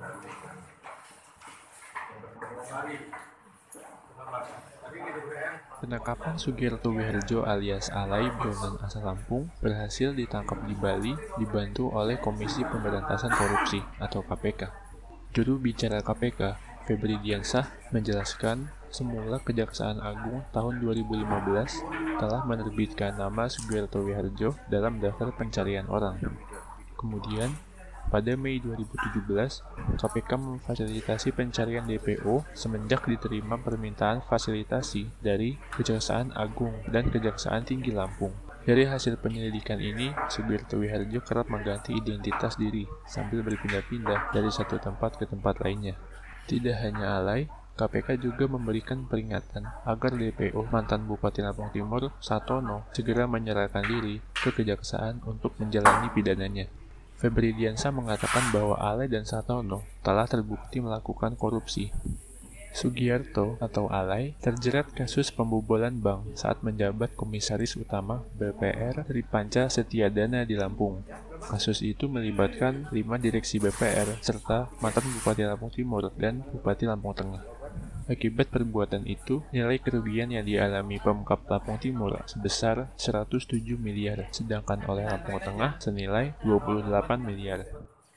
Penangkapan Sugierto Wiharjo alias Alay buronan asal Lampung berhasil ditangkap di Bali dibantu oleh Komisi Pemberantasan Korupsi atau KPK. Juru bicara KPK, Febri Diansah, menjelaskan semula Kejaksaan Agung tahun 2015 telah menerbitkan nama Sugierto Wiharjo dalam daftar pencarian orang. Kemudian, pada Mei 2017, KPK memfasilitasi pencarian DPO semenjak diterima permintaan fasilitasi dari Kejaksaan Agung dan Kejaksaan Tinggi Lampung. Dari hasil penyelidikan ini, Sugierto Wiharjo kerap mengganti identitas diri sambil berpindah-pindah dari satu tempat ke tempat lainnya. Tidak hanya Alay, KPK juga memberikan peringatan agar DPO mantan Bupati Lampung Timur, Satono, segera menyerahkan diri ke Kejaksaan untuk menjalani pidananya. Febri Diansah mengatakan bahwa Alay dan Satono telah terbukti melakukan korupsi. Sugierto atau Alay terjerat kasus pembobolan bank saat menjabat Komisaris Utama BPR Tripanca Setiadana di Lampung. Kasus itu melibatkan 5 direksi BPR serta mantan Bupati Lampung Timur dan Bupati Lampung Tengah. Akibat perbuatan itu, nilai kerugian yang dialami Pemkab Lampung Timur sebesar 107 miliar, sedangkan oleh Lampung Tengah senilai 28 miliar.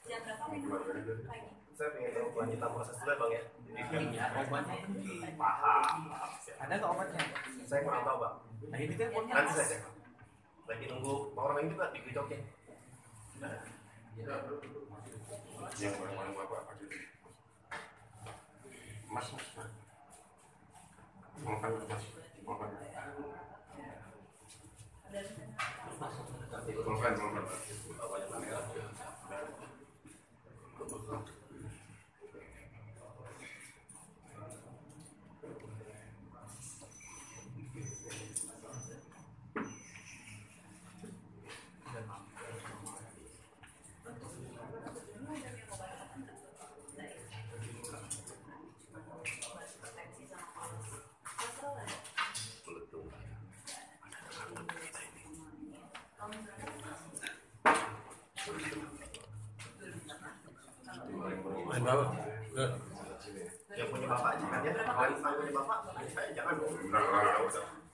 Saya ingin tahu kelanjutan proses dulu ya Bang ya. Obatnya paham. Ada nggak obatnya? Saya kurang tahu Bang. Nah ini teleponnya nanti saja. Lagi nunggu orang ini juga di Jogja. Yang mana Bapak? Mas. Makan Mas. Makan. Main bawah. Yang punya bapak jangan ya. Kalau punya bapak, saya jangan dong.